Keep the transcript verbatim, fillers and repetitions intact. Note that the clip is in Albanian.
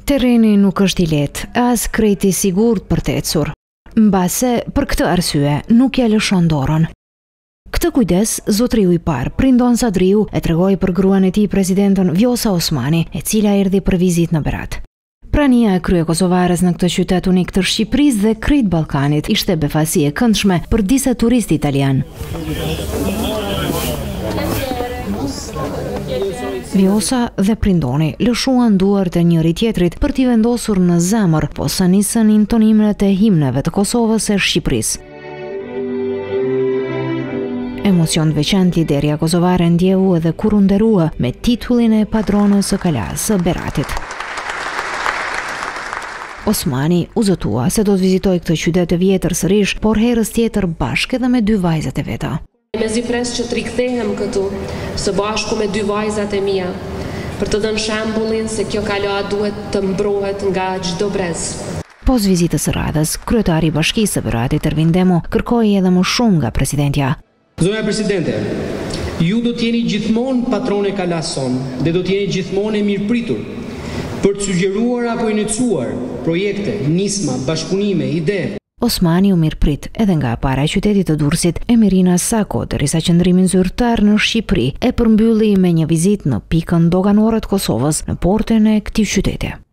Terreni nuk është i lehtë, as krejt i sigurt për të ecur. Mbase, për këtë arsye, nuk ja lëshon dorën. Këtë kujdes, zotriu i parë, Prindon Sadriu, e tregoi për gruan e tij presidentën Vjosa Osmani, e cila erdhi për vizitë në Berat. Prania e krye kosovares në këtë qytet unik të Shqipërisë dhe krejt Ballkanit ishte befasi e këndshme për disa turistë italian. Vjosa dhe Prindoni lëshuan duart e njëri tjetrit për t'i vendosur në zemër, po sa nisën intonimet e himneve të Kosovës e Shqipërisë. Emocion të veçantë liderja kosovare ndjehu edhe kur u nderua me titullin e padronës së kalas së Beratit. Osmani u zëtua se do të vizitoj këtë qytet të vjetër sërish, por herës tjetër bashkë edhe me dy vajzat e veta. Mezi pres që të rikthehem këtu, së bashku me dy vajzat e mia, për të dhënë shembullin se kjo kala duhet të mbrohet nga çdo brez. Pos vizitës së radhës, kryetari i Bashkisë së Beratit Ervin Demo kërkoi edhe më shumë nga presidentja. Zonja Presidente, ju do t'jeni gjithmonë patrone kalas son dhe do t'jeni gjithmonë e mirëpritur për të sugjeruar apo iniciuar projekte, nisma, bashkëpunime, ide. Osmani u mirëprit edhe nga para e qytetit të Durrësit Emirina Sako, derisa qëndrimin zyrtar në Shqipëri e përmbylli me një vizitë në pikën doganore të Kosovës në portën e këtij qyteti.